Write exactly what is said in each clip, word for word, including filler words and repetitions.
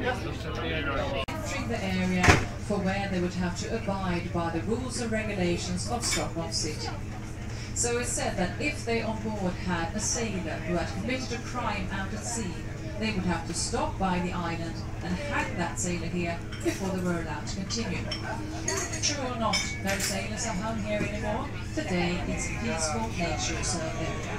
Entering the area for where they would have to abide by the rules and regulations of Stockholm City. So it said that if they on board had a sailor who had committed a crime out at sea, they would have to stop by the island and hang that sailor here before they were allowed to continue. True or not, no sailors are hung here anymore. Today it's a peaceful nature reserve area.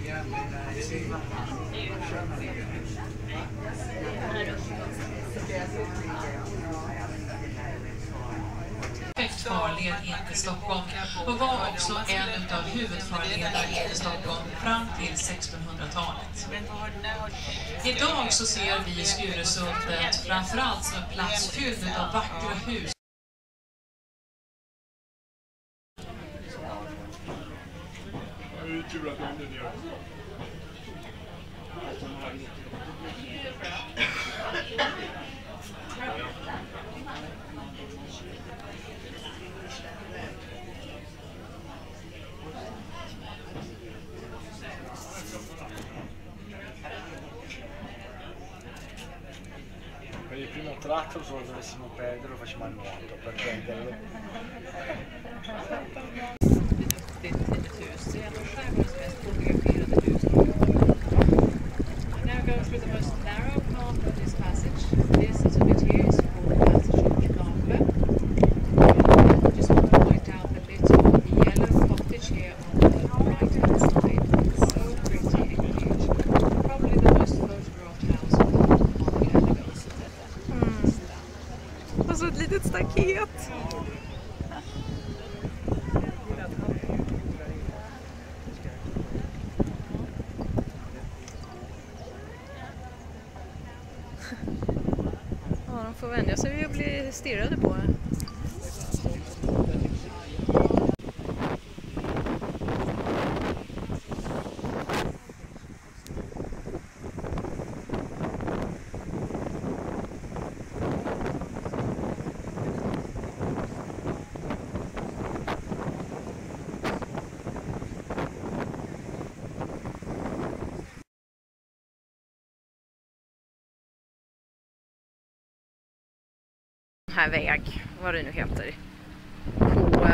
Farled in till Stockholm och var också en av huvudfarlederna in till Stockholm fram till sextonhundratalet. Idag så ser vi Skuresundet framförallt som en plats fylld av vackra hus. Per il primo tratto, se lo dovessimo perdere, lo facciamo a nuoto per prenderlo. Now go through the most narrow part of this passage. This little bit here is called the passage of Knave. I just want to point out the bit of the yellow cottage here on the right hand side. It's so pretty and huge. Probably the most photographed house on the Ellegås. Mm. Och så ett litet staket. Ja, de får vänja sig vid att bli stirrade på. Här väg, vad det nu heter, på...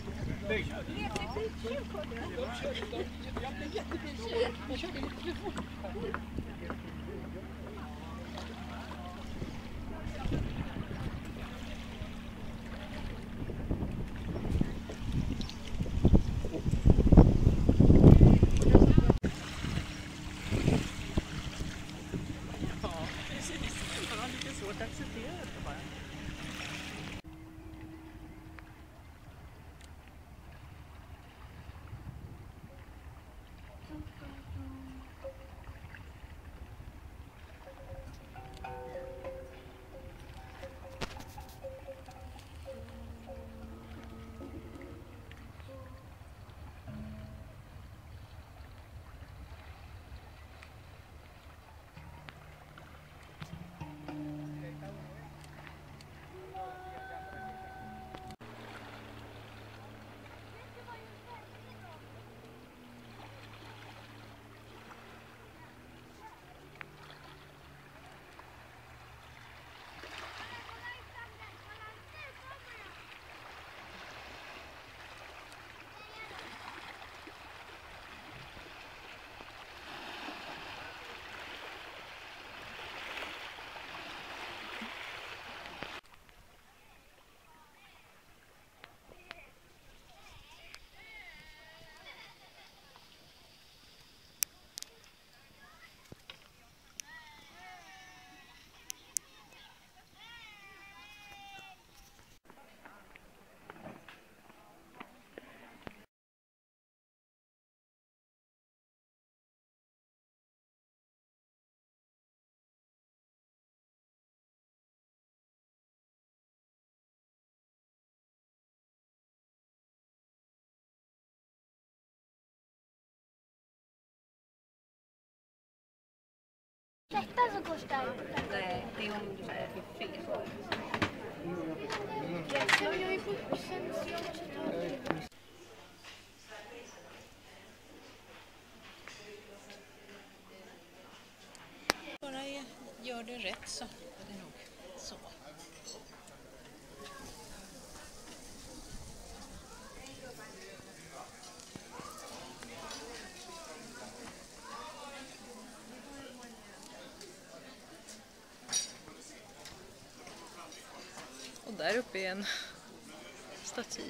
Detta så kostar Nej, det är om du säger att det är fel. jag är på bussen så jag måste ta Bara är gör det rätt så är det nog så. Och där uppe är en staty.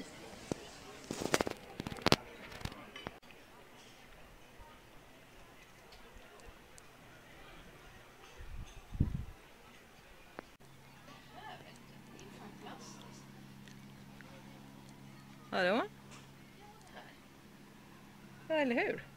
Hallå? Ja, eller hur?